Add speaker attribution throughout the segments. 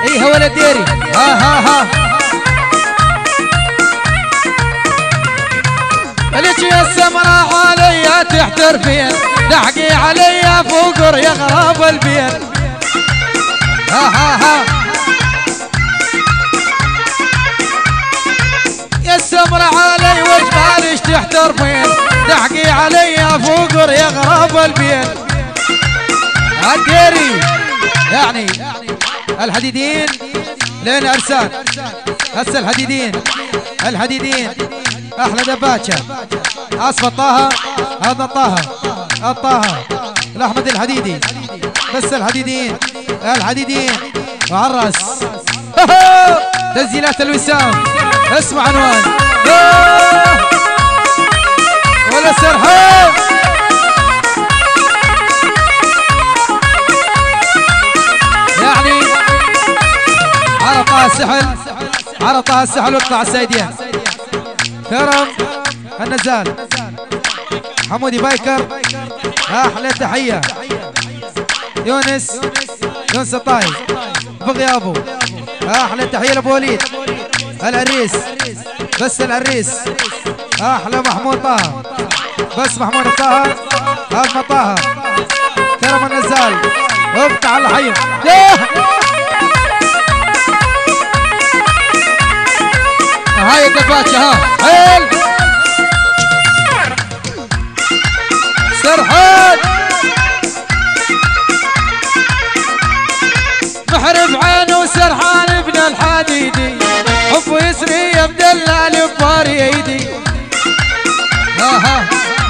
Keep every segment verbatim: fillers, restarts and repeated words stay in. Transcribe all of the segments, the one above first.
Speaker 1: ايها ولد ديري ها ها ها لك يا السمراء عليا تحترفين تحقي عليا فقر يغرب البين ها ها ها يا السمراء علي وجبالش تحترفين تحقي عليا فقر يغرب البين الديري يعني الحديدين لين ارسال هسه الحديدين الحديدين احلى دباتشه اصفى طه هذا طه الطه الاحمد الحديدي بس الحديدين الحديدين وعرس تسجيلات الوسام اسمع عنوان ولا سرحان يعني عرطها السحل عرطها السحل واقطع السيدين كرم النزال حمودي بايكر احلى تحيه يونس يونس الطاي بغيابه احلى تحيه لابو وليد العريس بس العريس احلى محمود طه بس محمود طه هذا طه كرم النزال افتح الحي هاي الدباتشه ها حيل سرحان محرف عينه سرحان ابن الحديدي حب يسري يا مدلل بباريدي ها ها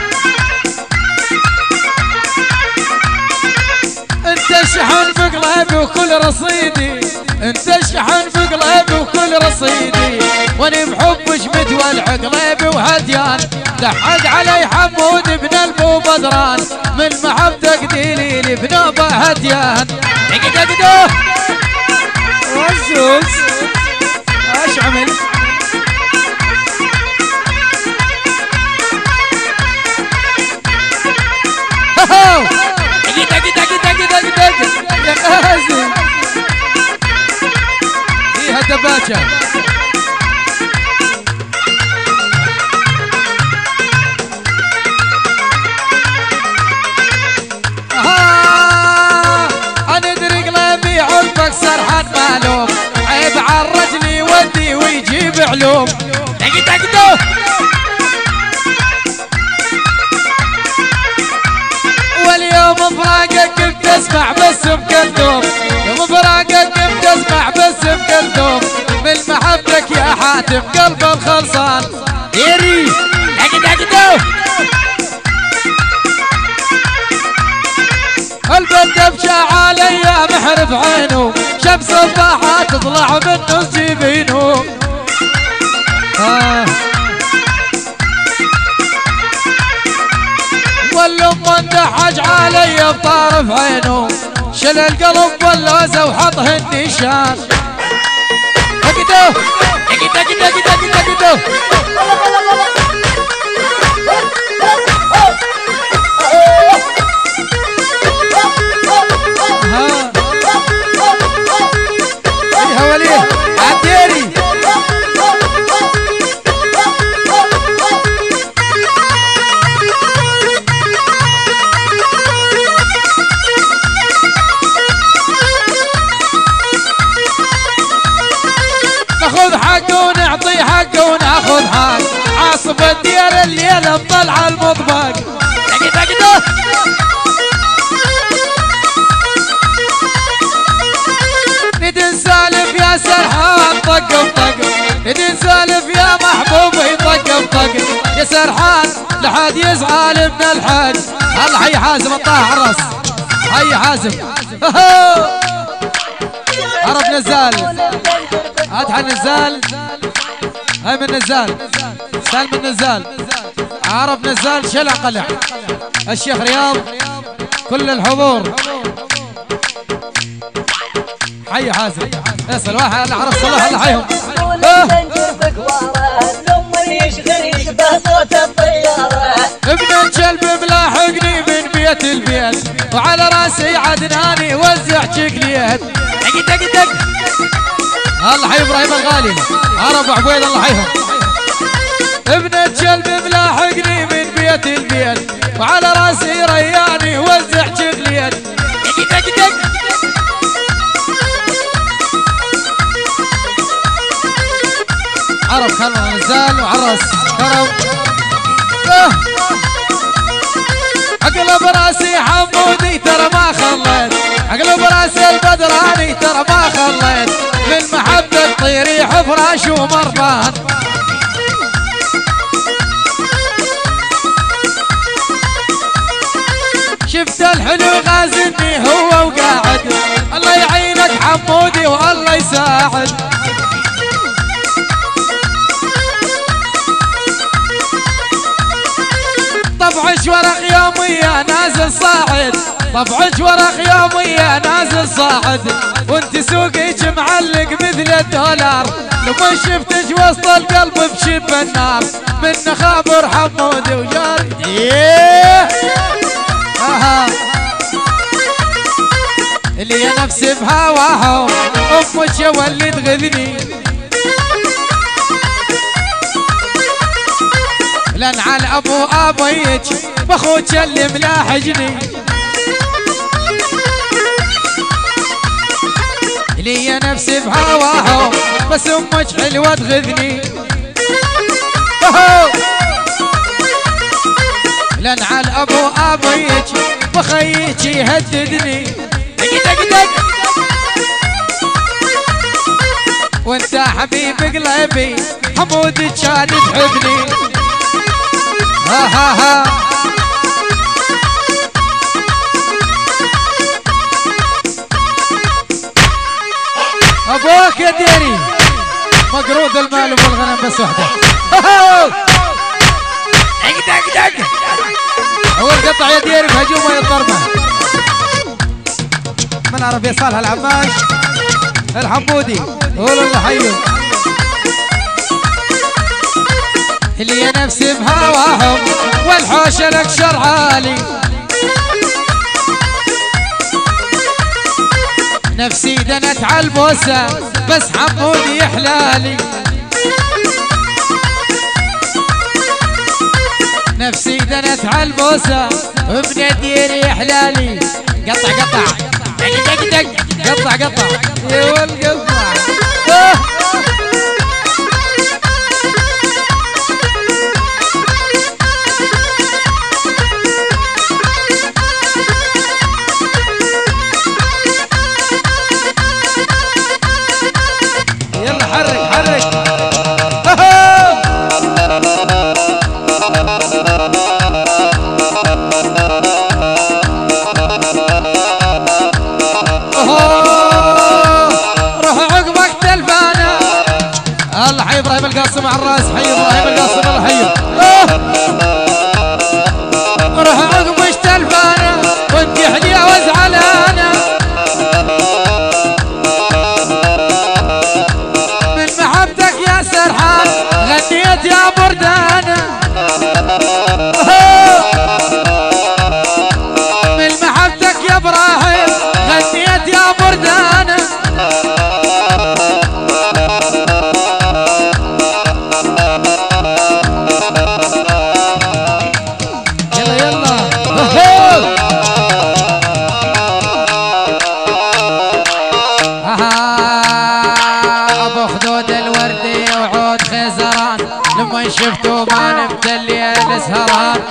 Speaker 1: انت الشحن في قلبي وكل رصيدي انت الشحن في قلبي وكل رصيدي واني بحبش متولع قلبي وهديان لحق علي حمود بن البو بدران من محبتك دليلي بنوبه هديان دقدقدو وزوز ايش عمل هاو دق دق دق دق دق يا قاسم فيها دباتشه سرحان معلوم عيب عالرجل يودي ويجيب علوم دق دق دق واليوم فراقك كنت اسمع بس بكلثوم يوم فراقك كنت اسمع بس بكلثوم من محبتك يا حاتم قلب الخلصان ديري دق دق دق البنت بشع عليا محرف عينه شمس الضحى تطلع منه جبينه آه. والام اندحج عليا بطرف عينه شل القلب واللوزه وحطه النشان دقدو دق دق دق دق دق ناخذ حقه ونعطي حقه وناخذ حق عاصف الديار الليله مطلع المطبق دق دق دق ندن سالف يا سرحان طق بطق ندن سالف يا محبوبي طق بطق يا سرحان لحد يزعل من الحق الله حي حازم الطاح عرس حي حازم عرب نزال ادحى النزال هاي من نزال سالم النزال عرب نزال شلع قلع الشيخ رياض كل الحضور حي حازم اسال واحد عرب صلاح الله حيهم ابن الكلب ملاحقني من بيت بيت البيت، وعلى راسي عدناني وزع شكليات. دق دق دق الله حي ابراهيم الغالي، عرب وعبيد الله حيهم. ابنة كلب ملاحقني من بيت البيت، وعلى راسي رياني وزع شكليات. دق دق دق عرب خلنا نزال وعرس كرم. اه اقلب راسي حمودي ترى ما خليت، اقلب راسي البدراني ترى ما خليت، من محبة طيريح فراش ومربان. شفت الحلو غازني هو وقاعد، الله يعينك حمودي والله يساعد. طبعش ورق يومية نازل صاعد، طبعش ورق يومية نازل صاعد، وانت سوقك معلق مثل الدولار، لما شفتك وسط القلب بشب النار، من خابر حمودي وجاري. ايه اها اللي يا نفسي بهواهم، امك يا واللي تغذني، لان على ابو ابيك باخوك اللي ملاحجني، لي يا نفسي بهواهم بس امك حلوه تغذني. لان على ابو ابيك بخيك يهددني. دق دق دق وانت حبيب قلبي حمودي كان تحبني. ها ها ها ابوك يا ديري مقروض المال والغنم بس وحده. دق دق دق اول قطع يا ديري بهجوم يا الضربه من عرف يا صالح العماش الحمودي قول الله حيو. اللي يا نفسي بهواهم والحوش لك شرعالي، نفسي دنت عالبوسه بس حمودي يحلالي، نفسي دنت عالبوسه وابن ديري يحلالي. قطع قطع دق دق دق قطع قطع يا والقطع. يلا حرك حرك. روح عقبك تلفانه. الله حي ابراهيم القاسم على الراس، حي ابراهيم القاسم الله حيه. روح عقبك تلفانه وانت حليه وزعلانه، من محبتك يا سرحان غنيت يا بردانه، من محبتك يا ابراهيم غنيت يا بردانه. يلا يلا ابو خدود الوردي وعود خزران، لما شفتوا ما نمت الليل سهران.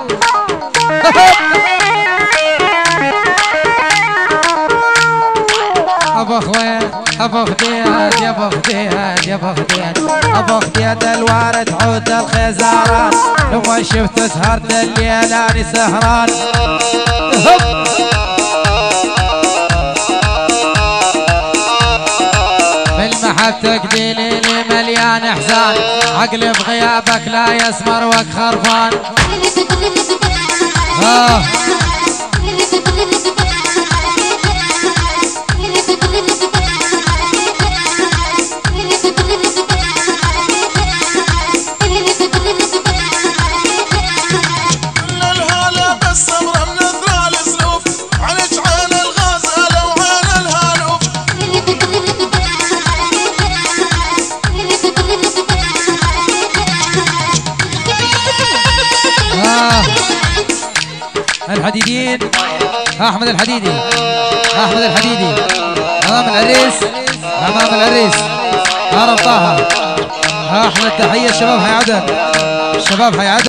Speaker 1: ابو خويل ابو خديد يا ابو خديد يا ابو خديد ابو خديد الوارد عود الخزران، لما شفت سهرت الليل اني سهران. بالمحبتك دي ليلي مليان احزان، عقلي بغيابك لا يسمر وك خرفان. آه.
Speaker 2: الهلا بالصبر من الثرى
Speaker 1: الحديديين. احمد الحديدي احمد الحديدي امام العريس امام العريس هرب طه. احلى تحيه الشباب حي عدن الشباب حي عدن.